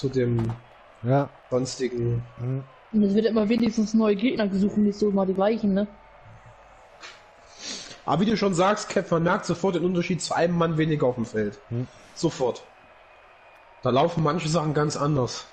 zu dem sonstigen. Und es wird immer wenigstens neue Gegner gesucht, nicht so immer die gleichen, ne? Aber wie du schon sagst, Cap, man merkt sofort den Unterschied zu einem Mann weniger auf dem Feld. Sofort. Da laufen manche Sachen ganz anders.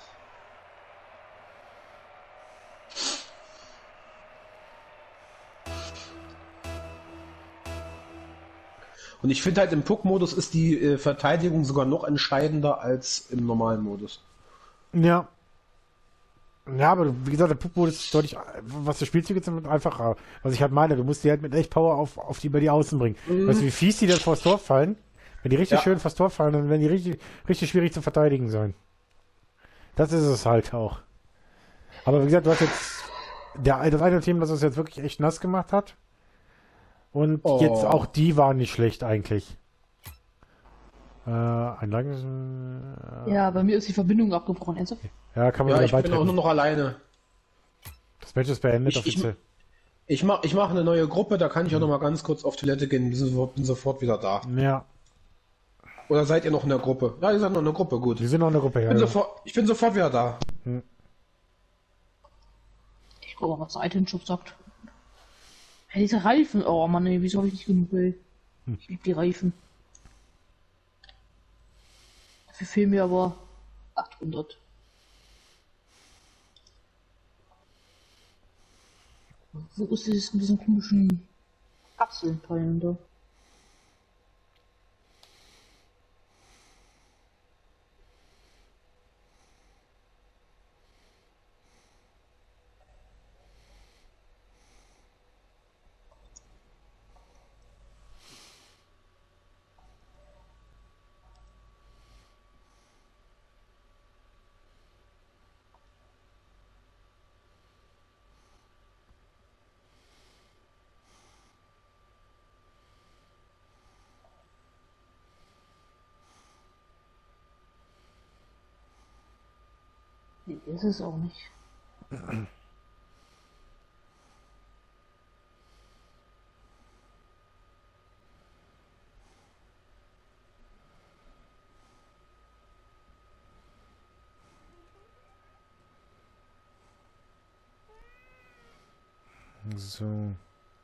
Und ich finde halt im Puck-Modus ist die Verteidigung sogar noch entscheidender als im normalen Modus. Ja. Ja, aber wie gesagt, der Puck-Modus ist deutlich, was der Spielzug jetzt einfacher. Was ich halt meine, du musst die halt mit echt Power auf die, über die Außen bringen. Weißt du, wie fies die dann vors Tor fallen? Wenn die richtig schön vors Tor fallen, dann werden die richtig schwierig zu verteidigen sein. Das ist es halt auch. Aber wie gesagt, du hast jetzt das eine Team, das es jetzt wirklich echt nass gemacht hat. Und jetzt auch die waren nicht schlecht eigentlich. Ja, bei mir ist die Verbindung abgebrochen. Ernsthaft? Ja, kann man ja, ich bin auch nur noch alleine. Das Match ist beendet offiziell. Ich mach eine neue Gruppe, da kann ich auch noch mal ganz kurz auf Toilette gehen. Bin sofort wieder da. Ja. Oder seid ihr noch in der Gruppe? Ja, ihr seid noch in der Gruppe, gut. Wir sind noch in der Gruppe, ja. Ich bin sofort wieder da. Ich guck mal, was der Item-Shop sagt. Hey, diese Reifen. Oh Mann, ey, wieso habe ich nicht genug, ey? Ich lieb die Reifen. Dafür fehlen mir aber 800. Wo ist das mit diesen komischen Kapselteilen da? Nee, ist es auch nicht. So.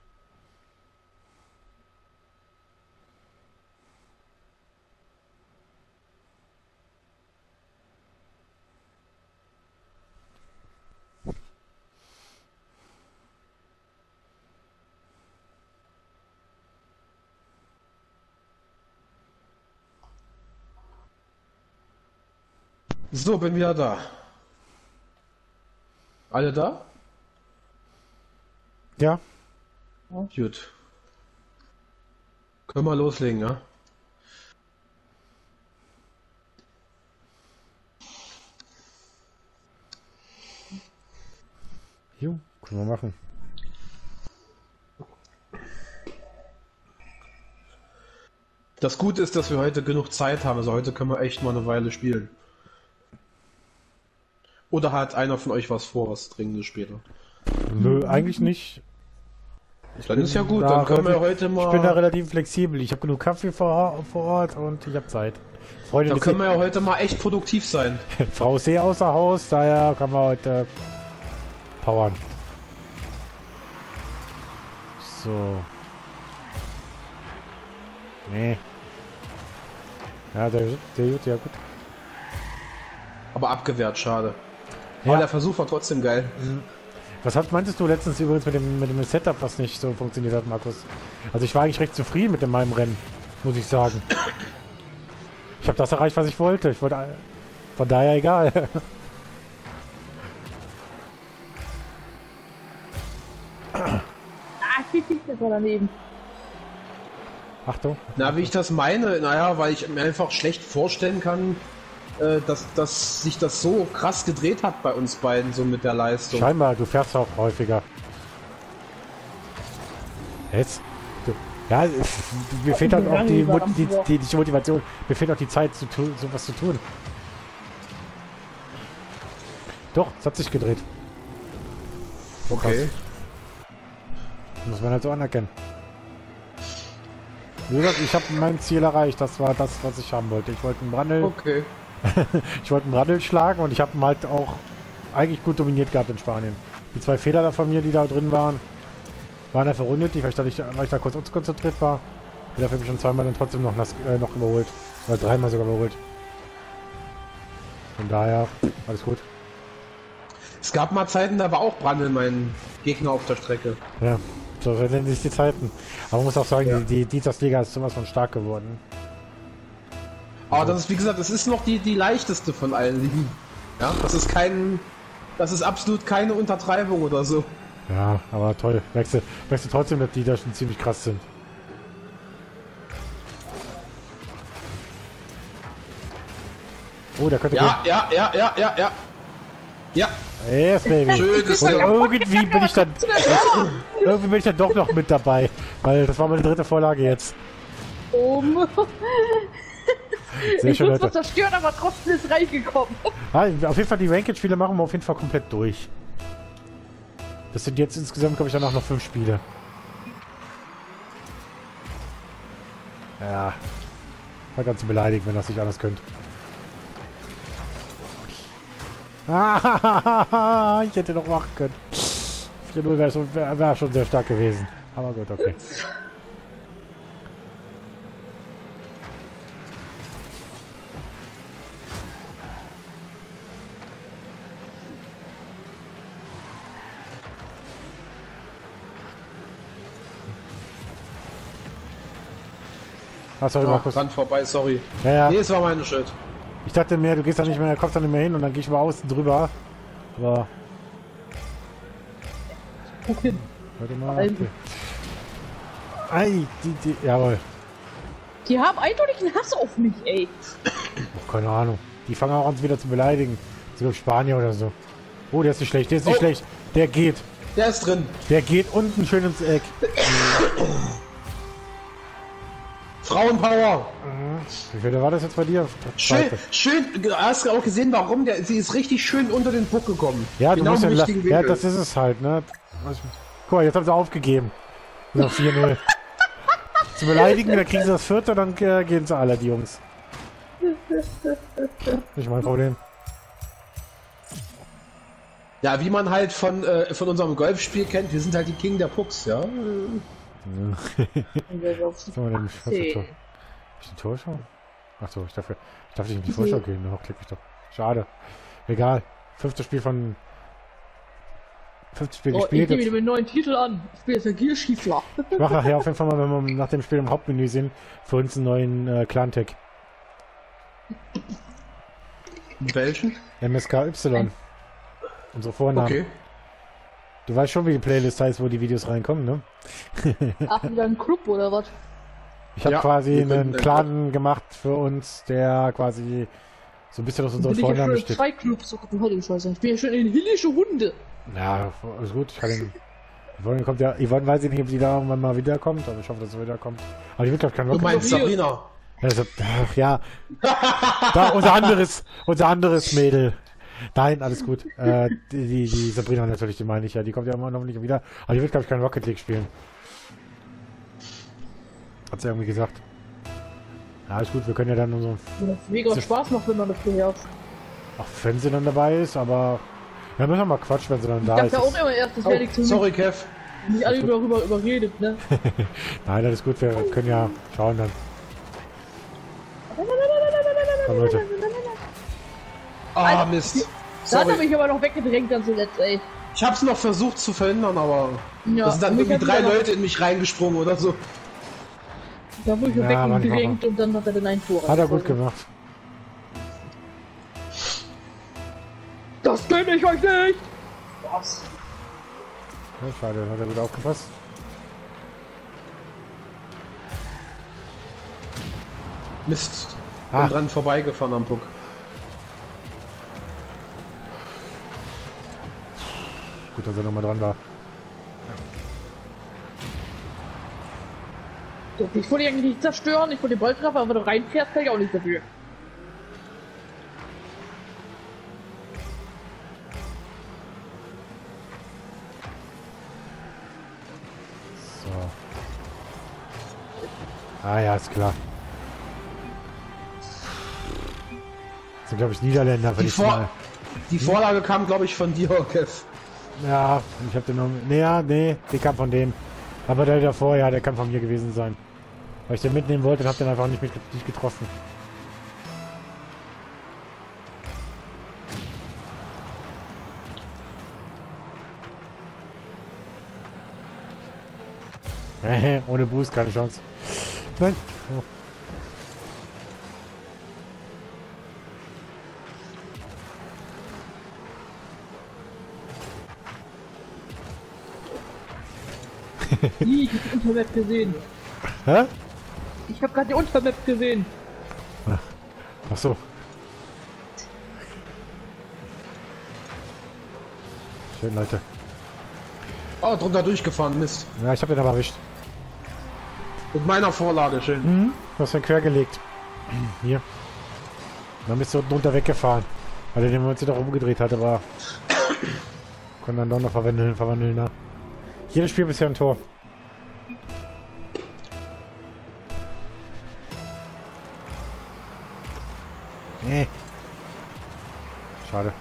So, bin wieder da. Alle da? Ja. Gut. Können wir loslegen, ja? Jo, können wir machen. Das Gute ist, dass wir heute genug Zeit haben, also heute können wir echt mal eine Weile spielen. Oder hat einer von euch was vor, was Dringendes später? Nö, eigentlich nicht. Dann ist ja gut, dann können wir heute mal... Ich bin da relativ flexibel. Ich habe genug Kaffee vor Ort und ich habe Zeit. Freunde, dann können wir ja heute mal echt produktiv sein. Frau ist eh außer Haus, daher kann man heute powern. So. Nee. Ja, der gut, ja gut. Aber abgewehrt, schade. Ja. Aber der Versuch war trotzdem geil. Meintest du letztens übrigens mit dem Setup, was nicht so funktioniert hat, Markus? Also ich war eigentlich recht zufrieden mit meinem Rennen, muss ich sagen. Ich habe das erreicht, was ich wollte. Von daher egal. Das war daneben. Achtung. Na, wie ich das meine, naja, weil ich mir einfach schlecht vorstellen kann, dass sich das so krass gedreht hat bei uns beiden, so mit der Leistung. Scheinbar, du fährst auch häufiger. Jetzt? Ja, mir fehlt halt auch die Motivation, mir fehlt auch die Zeit, sowas zu tun. Doch, es hat sich gedreht. Okay. Muss man halt so anerkennen. Wie gesagt, ich habe mein Ziel erreicht. Das war das, was ich haben wollte. Ich wollte einen Brandel. Okay. Ich wollte einen Radl schlagen und ich habe ihn halt auch eigentlich gut dominiert gehabt in Spanien. Die 2 Fehler da von mir, die da drin waren einfach unnötig, weil ich da kurz unkonzentriert war. Und dafür habe ich schon zweimal dann trotzdem noch überholt. Oder 3-mal sogar überholt. Von daher, alles gut. Es gab mal Zeiten, da war auch Brandl mein Gegner auf der Strecke. Ja, so sind sich die Zeiten. Aber man muss auch sagen, Ja. die Dienstagsliga ist sowas von stark geworden. Aber das ist, wie gesagt, das ist noch die leichteste von allen Ligen. Ja, das ist absolut keine Untertreibung oder so. Ja, aber toll. Merkst du trotzdem, dass die da schon ziemlich krass sind. Oh, der könnte Ja. Ja, Yes, Baby. schönes Und Ding. irgendwie bin ich dann doch noch mit dabei. Weil das war meine 3. Vorlage jetzt. Sehr Ich schön, muss was Leute. zerstören, aber trotzdem ist reingekommen. Ah, auf jeden Fall die Ranked-Spiele machen wir auf jeden Fall komplett durch. Das sind jetzt insgesamt, glaube ich, danach noch 5 Spiele. Ja. War ganz beleidigt, wenn das nicht anders könnt. Ah, ich hätte noch machen können. 4-0 wäre schon sehr stark gewesen. Aber gut, okay. Ah, sorry, Oh, Markus. dran vorbei, sorry. Ja, ja. Nee, es war meine Schuld. Ich dachte mir, du gehst da nicht mehr, kommst da nicht mehr hin und dann gehe ich mal außen drüber. Aber. Wohin? Warte mal. Also. Okay. Ei, jawohl. Die haben eindeutig einen Hass auf mich, ey. Oh, keine Ahnung. Die fangen auch an, wieder zu beleidigen. So Spanier oder so. Oh, der ist nicht schlecht, der ist nicht Oh. schlecht. Der geht. Der ist drin. Der geht unten schön ins Eck. Frauenpower. Wie viel war das jetzt bei dir? Schön, Zweite. schön. Hast du auch gesehen, warum? Sie ist richtig schön unter den Puck gekommen. Ja, du genau musst im ja, richtigen ja, Winkel. das ist es halt, ne? Guck mal, jetzt haben sie aufgegeben. Noch 4-0. Zu beleidigen, dann kriegen sie das 4., dann gehen sie alle, die Jungs. Nicht mein Problem. Ja, wie man halt von unserem Golfspiel kennt, wir sind halt die King der Pucks, ja. Was soll man denn nicht? Was ist das? Ist die Torschau? Achso, ich darf nicht in die Vorschau gehen. Noch klick ich doch. Schade. Egal. 5. Spiel Ich gespielt. gebe mir einen neuen Titel an. Ich bin jetzt der Gierschiefler. Ich mache nachher auf jeden Fall mal, wenn wir nach dem Spiel im Hauptmenü sind, für uns einen neuen Clan-Tag. Welchen? MSKY. Unsere Vornamen. Okay. Du weißt schon, wie die Playlist heißt, wo die Videos reinkommen, ne? Ach, wieder ein Club oder was? Ich habe Ja, quasi wir können einen den Clan gemacht für uns, der quasi so ein bisschen aus unseren Bin ich ja Vornamen schon in besteht. 2 Clubs. Oh, du heilige Scheiße. Ich bin ja schon in hillische Hunde. Ja, alles gut. Ich kann ihn. Yvonne kommt ja. Yvonne weiß ich nicht, ob die da irgendwann mal wiederkommt, aber ich hoffe, dass sie wiederkommt. Aber die wird, glaube ich, kein Du Rocket. meinst Sabrina. Also, ach, ja. Da, unser anderes Mädel. Nein, alles gut. Die Sabrina natürlich, die meine ich ja. Die kommt ja immer noch nicht wieder. Aber die wird, glaube ich, kein Rocket League spielen. Hat sie irgendwie gesagt. Ja, alles gut, wir können ja dann unsere. Das mega Spaß macht, wenn man das beherrscht. Ach, wenn sie dann dabei ist, aber. Ja, müssen wir mal quatschen, wenn sie dann Ich da dachte ist. ja auch immer erst, das wäre nichts für mich. Sorry, Kev. Nicht alle darüber überredet, ne? Nein, alles gut, wir können ja schauen dann. Komm, Leute. Ah, Mist. Da hat er Sorry. mich aber noch weggedrängt dann zuletzt, ey. Ich hab's noch versucht zu verhindern, aber Ja, da sind dann mich irgendwie hat 3 er noch- Leute in mich reingesprungen oder so. Da wurde ich Ja, Mann, weggedrängt und dann hat er den ein Tor. Hat er gut gemacht. Das gönne ich euch nicht! Was? Ja, schade, hat er gut aufgepasst. Mist. Ah. Bin dran vorbeigefahren am Puck. Gut, dass er nochmal dran war. Ich wollte eigentlich nicht zerstören, ich wollte den Ball treffen, aber wenn du reinfährst, kann ich auch nicht dafür. So. Ah ja, ist klar. Das sind, glaube ich, Niederländer, wenn Die, ich mal. die Vorlage kam, glaube ich, von dir, Kev. Ja, ich habe den noch. Nee, ja, nee, die kam von dem. Aber der davor, ja, der kann von mir gewesen sein. Weil ich den mitnehmen wollte und hab den einfach nicht getroffen. Ohne Boost keine Chance. Nein. Oh. Ich hab die Untermap gesehen. Hä? Ich hab gerade die Untermap gesehen. Ach so. Schön, Leute. Oh, drunter durchgefahren, Mist. Ja, ich habe den aber erwischt. Mit meiner Vorlage, schön. Mhm. Du hast den quer gelegt. Hier. Dann bist du unten runter weggefahren. Weil er den Moment sich doch umgedreht hat, aber kann dann doch noch verwandeln, ne? Jedes Spiel bisher ein Tor. Nee. Schade.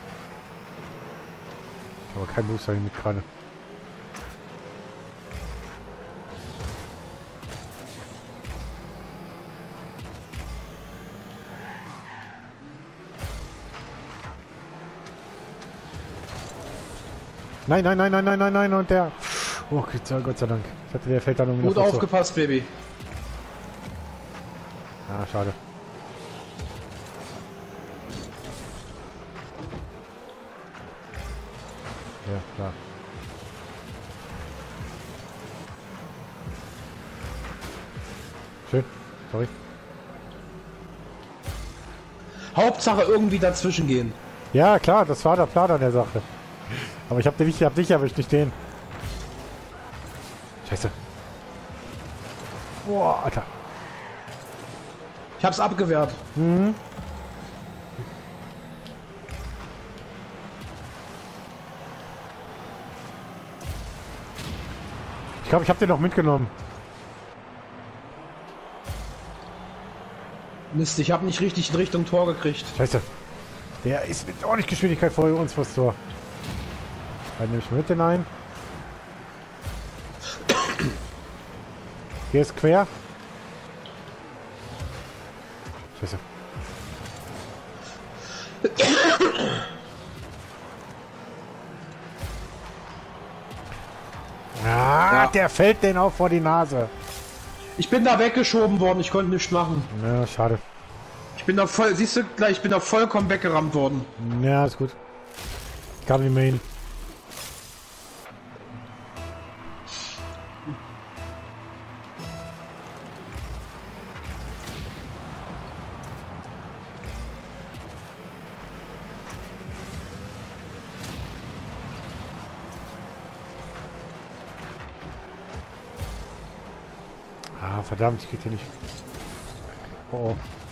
Ich habe keinen Booster mit gerade. Nein, nein, nein, nein, nein, nein, nein, und der... Oh, Gott sei Dank. Ich hatte, der fällt dann um. Gut aufgepasst, Baby. Ah, schade. Ja, klar. Schön. Sorry. Hauptsache irgendwie dazwischen gehen. Ja, klar, das war der Plan an der Sache. Aber ich hab dich erwischt, nicht den. Scheiße. Boah, Alter. Ich hab's abgewehrt. Mhm. Ich glaube, ich habe den noch mitgenommen. Mist, ich habe nicht richtig in Richtung Tor gekriegt. Scheiße. Der ist mit ordentlich Geschwindigkeit vor uns vors Tor. Dann nehme ich mit den ein. Hier ist quer. Scheiße. Ah, Ja. der fällt den auch vor die Nase. Ich bin da weggeschoben worden, ich konnte nichts machen. Ja, schade. Ich bin da voll, siehst du gleich, ich bin da vollkommen weggerammt worden. Ja, ist gut. Ich kam nicht mehr hin. Ah, verdammt, ich krieg hier nicht. Oh, oh.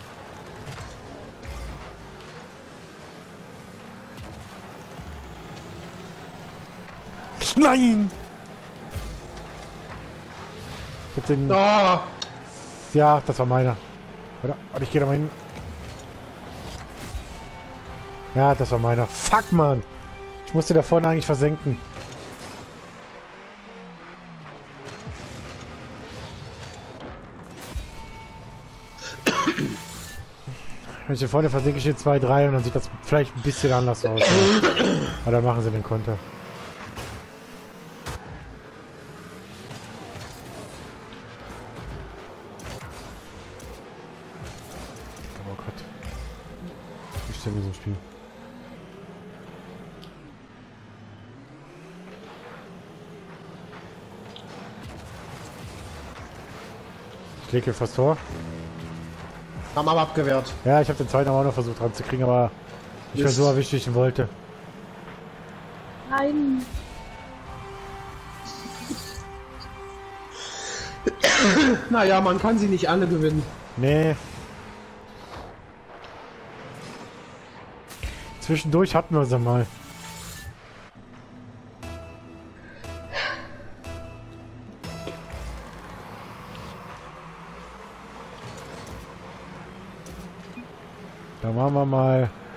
Nein! Ich hab den... Ah, Ja, das war meiner. Oder? Und ich gehe da mal hin. Ja, das war meiner. Fuck, Mann! Ich musste da vorne eigentlich versenken. Wenn ich hier vorne versenke, ich hier 2, 3 und dann sieht das vielleicht ein bisschen anders aus. Aber dann machen sie den Konter. Oh Gott. Ich stelle mir so ein Spiel. Ich lege hier fast Tor. haben aber abgewehrt. Ja, ich habe den zweiten auch noch versucht ranzukriegen, aber ich war so erwischt, wie ich ihn wollte. Nein. Naja, man kann sie nicht alle gewinnen. Nee. Zwischendurch hatten wir sie mal. Da machen wir mal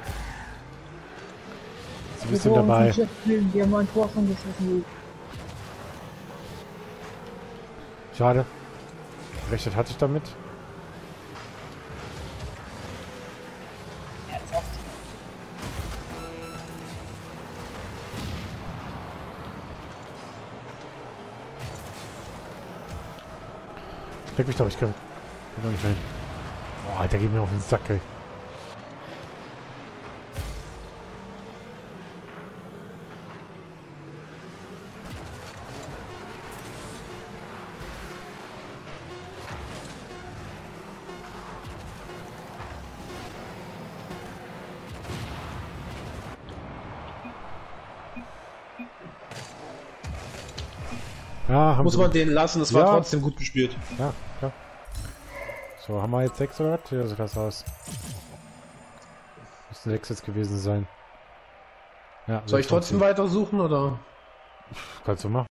Du bist dabei. Wir haben ein Tor schon geschossen. Schade. Gerechnet hatte ich damit. Leck mich doch, ich kann doch nicht rein. Boah, Alter, geht mir auf den Sack, ey. Ja, haben Muss sie- man den lassen, es war Ja. trotzdem gut gespielt. Ja, klar. So, haben wir jetzt 6 oder was? Ja, sieht das aus. Müssten 6 jetzt gewesen sein. Ja, Soll ich trotzdem weitersuchen oder? Kannst du machen.